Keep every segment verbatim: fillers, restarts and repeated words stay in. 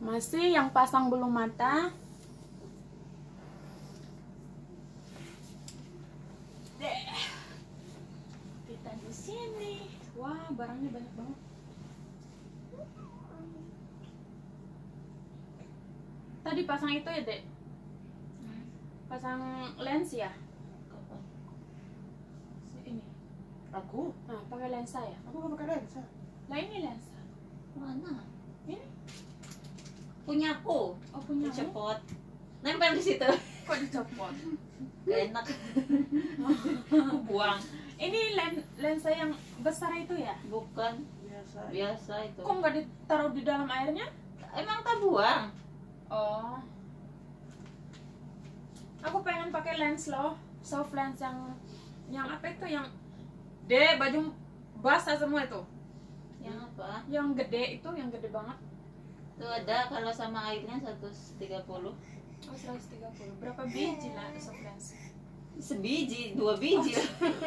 Masih yang pasang bulu mata. Deh. Kita di sini. Wah, barangnya banyak banget. Tadi pasang itu ya, Dek? Pasang lens ya? Ini. Aku? Nah, pakai lensa ya? Aku gak pakai lensa. Lah ini lensa. Mana? Ini? Punya aku. Oh, punya kamu? Cepot. Nempel di situ. Kok dicopot? Gak enak. Aku buang. Ini len lensa yang besar itu ya? Bukan. Biasa. Biasa itu. Kok nggak ditaruh di dalam airnya? Emang tak buang? Oh. Aku pengen pakai lens loh, soft lens yang yang apa itu yang deh baju basah semua itu. Yang apa? Yang gede itu, yang gede banget. Itu ada kalau sama airnya seratus tiga puluh. Oh, seratus tiga puluh. Berapa biji lah soft lens? Sebiji, dua biji.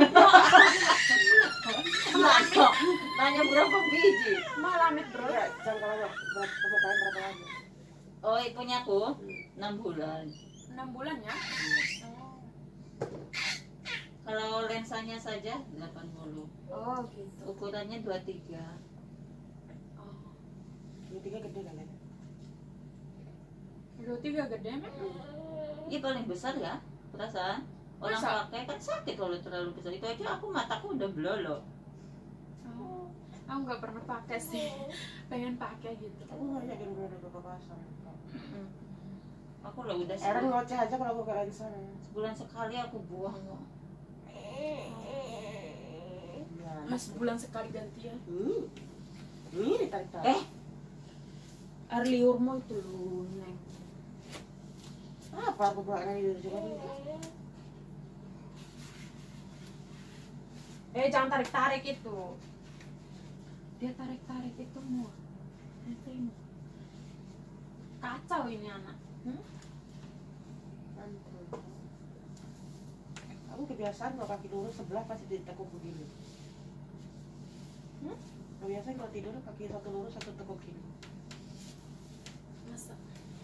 Nanya, nanya berapa biji? Mahal amat, bro. Enggak, jangka lama. Berapa pembukaan berapa lama? Oh, punya aku enam bulan. enam bulan ya? Oh. Kalau lensanya saja delapan puluh. Oh, gitu. Ukurannya dua puluh tiga. Oh. Dua tiga gede kan ya? dua puluh tiga gede memang. Ini paling besar ya, perasaan. Orang Masa? pakai kan sakit kalau terlalu besar. Itu aja aku mataku udah belolo. Oh. Aku nggak pernah pakai sih. Pengen pakai gitu. Aku nggak yakin gue ada berapa pasang. Aku lah udah Aaron sebulan, ngoceh aja kalau aku pakai lensa. sebulan sekali aku buang. Iya. Mas bulan sekali gantian. Hmm. Ini ditarik-tarik. Eh, Air liurmu itu lu, Neng. Apa aku bawa ini dulu juga dulu. Eh, jangan tarik-tarik itu. Dia tarik-tarik itu mau. Nanti kacau ini anak. Hmm? Mantul. Aku kebiasaan kalau kaki lurus sebelah pasti ditekuk begini. Hmm? Kebiasaan kalau tidur kaki satu lurus satu tekuk gini. Masa?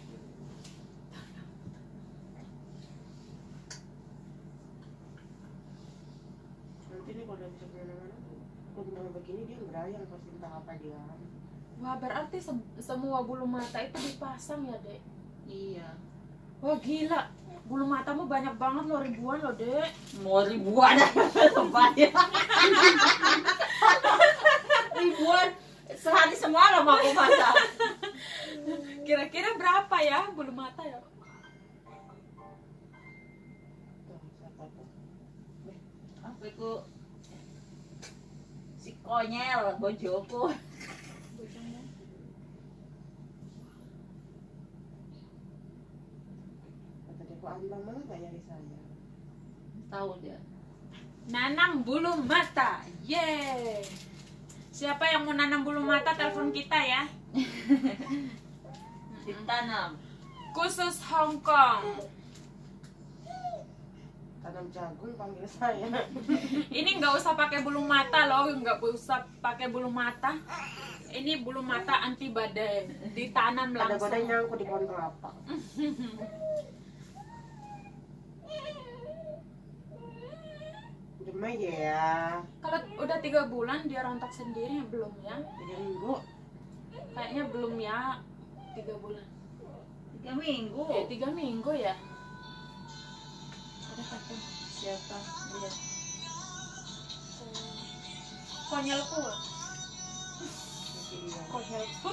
Nanti nih kalau udah bisa kemana-mana, kalau benar begini dia ngerayang pasti entah apa dia. Wah, berarti se- semua bulu mata itu dipasang ya, Dek? iya. Wah, gila. Bulu matamu banyak banget loh, ribuan loh, Dek. Mau ribuan banyak. Ribuan sehari semalam aku masak. Kira-kira berapa ya bulu mata ya? Tuh, siapa tuh? Apa itu? Si konyel bojoku. Kata dia kok ambang mana nggak nyari saya? Tahu dia. Nanam bulu mata. Yeay. Siapa yang mau nanam bulu mata telepon kita ya. Ditanam. Khusus Hong Kong. Tanam jagung panggil saya. Ini nggak usah pakai bulu mata loh, nggak usah pakai bulu mata. Ini bulu mata anti badai, ditanam Ada langsung. badai nyangkut di pohon kelapa. Udah aja ya. Kalau udah tiga bulan dia rontok sendiri belum ya? Tiga minggu. Kayaknya belum ya, tiga bulan. Tiga minggu. Eh tiga minggu ya? Ada satu. Siapa? Dia. Konyolku, Masih dia. konyolku.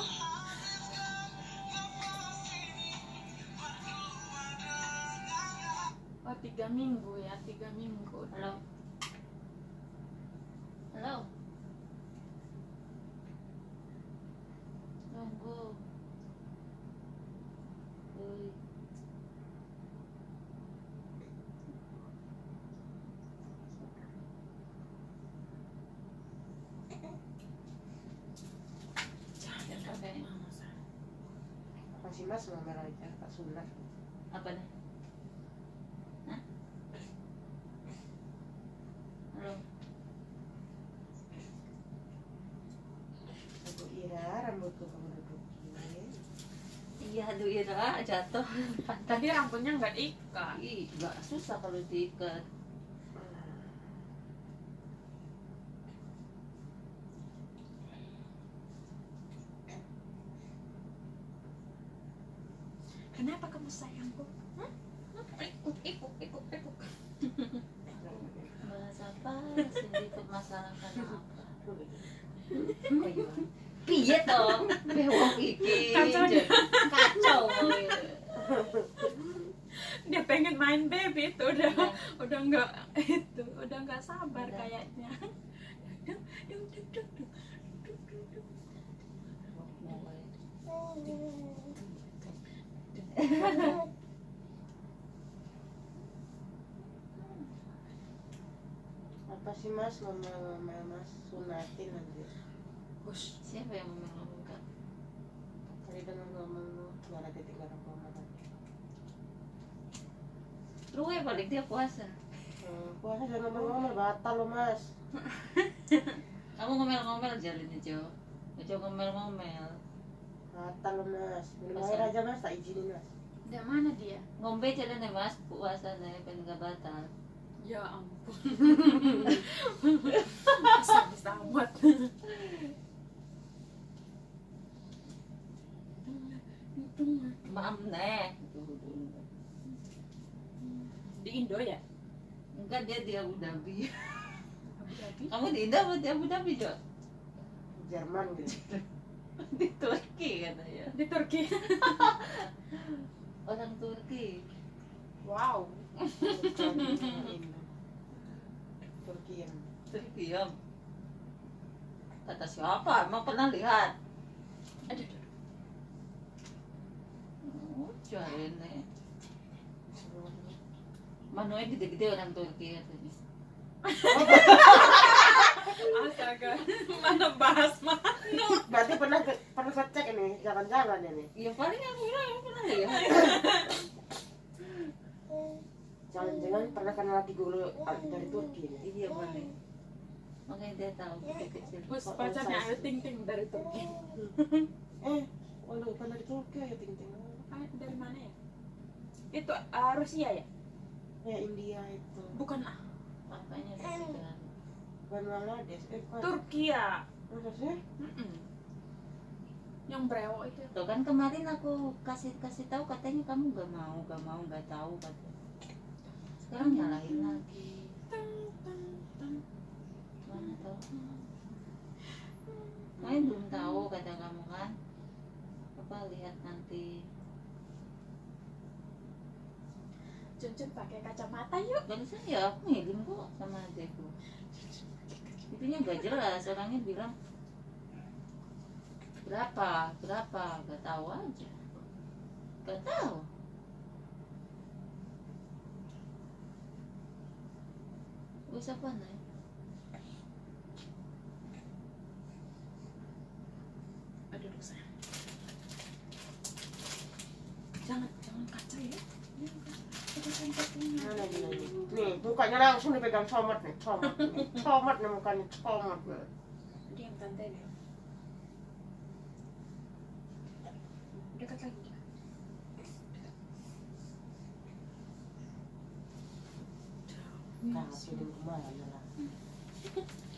Oh tiga minggu ya, tiga minggu. Halo. Halo. Tunggu. Ui. Jangan pakai mama. Masih mas nomor aja tak sunat. Apa nih? Hah? Halo. Aku ira rambutku kamu dudukin. Iya, aduh Ira, jatuh. Tadi rambutnya nggak diikat. Ih, nggak susah kalau diikat. Kenapa kamu sayangku? Hah? Ikut, ikut, ikut, ikut. Bahas apa? Sendiri permasalahan apa? Oh iya. Piye toh? Bewok iki. Kacau dia. Kacau. Dia pengen main baby itu udah udah nggak itu udah nggak sabar Udah. kayaknya. Duk, duk, duk, duk, duk. Duk, duk, duk. Apa sih mas, ngomel-ngomel mas, sunatin nanti. Hush. Siapa yang ngomong Kak? Tadi dengan ngomong lu, nggak ada titik nggak ada koma lagi. Lu ya balik dia puasa. Hmm, puasa jangan ngomel-ngomel, batal lo mas. Kamu ngomel-ngomel jalin Jo. Jo ngomel-ngomel. Batal lo mas, minum Masa? air aja mas, tak izinin mas. Dari mana dia? Ngombe jalan ya Mas, puasa nih pengen gak batal. Ya ampun. Bisa amat. Maaf nih. Di Indo ya? Enggak, dia di Abu Dhabi. Abu Dhabi? Kamu di Indo apa di Abu Dhabi Jo? Jerman gitu. Di Turki katanya. Di Turki. Orang Turki. Wow. Bukan Indo. Turki yang Turki ya. Kata siapa? Emang pernah lihat? Aduh, aduh. Oh, cari nih. Manunya gede-gede orang Turki katanya. Astaga. Mana bahas manu? berarti pernah ke, pernah ngecek ini, jangan-jangan ini. Ya paling aku bilang aku pernah lihat. Jangan-jangan pernah kenal lagi guru dari Turki ini. Iya paling. Makanya dia tahu dari kecil. Bos pacarnya Ayu Ting Ting dari Turki. Eh, oh lu bukan dari Turki ya ting-ting. Ah, dari mana ya? Itu ah, Rusia ya? Ya India itu. Bukan ah. Apanya sudah. Bangladesh, eh bukan. Turki ya. Masa sih? Mm-mm. Yang brewok itu. Tuh kan kemarin aku kasih kasih tahu katanya kamu gak mau gak mau gak tahu katanya. Sekarang nyalahin lagi. Mana tahu? Saya belum tahu kata kamu kan. Apa lihat nanti. Cuncun pakai kacamata yuk. Barusan ya aku ngirim kok sama adekku. Itunya gak jelas, orangnya bilang berapa, berapa, gak tahu aja. Gak tahu. Wes apa nih? Aduh dosa. Jangan, jangan kaca ya. Mana dia ini? Nih, mukanya langsung dipegang comot nih, comot nih. Comot nih mukanya, comot nih. Diam tante deh. Dekat lagi. Kasih di mana lah.